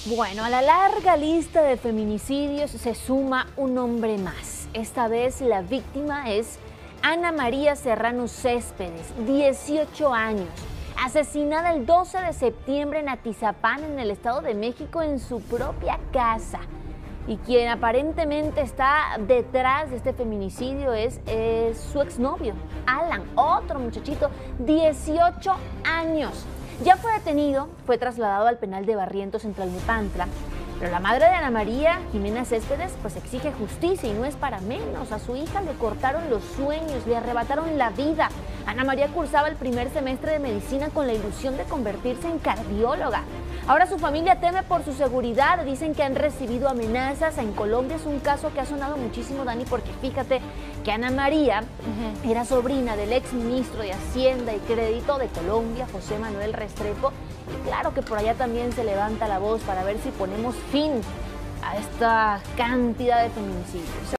Bueno, a la larga lista de feminicidios se suma un hombre más. Esta vez la víctima es Ana María Serrano Céspedes, 18 años, asesinada el 12 de septiembre en Atizapán, en el Estado de México, en su propia casa. Y quien aparentemente está detrás de este feminicidio es su exnovio, Alan, otro muchachito, 18 años. Ya fue detenido, fue trasladado al penal de Barrientos en Tlalnepantla, pero la madre de Ana María, Jimena Céspedes, pues exige justicia y no es para menos. A su hija le cortaron los sueños, le arrebataron la vida. Ana María cursaba el primer semestre de medicina con la ilusión de convertirse en cardióloga. Ahora su familia teme por su seguridad, dicen que han recibido amenazas. En Colombia es un caso que ha sonado muchísimo, Dani, porque fíjate que Ana María era sobrina del exministro de Hacienda y Crédito de Colombia, José Manuel Restrepo, y claro que por allá también se levanta la voz para ver si ponemos fin a esta cantidad de feminicidios.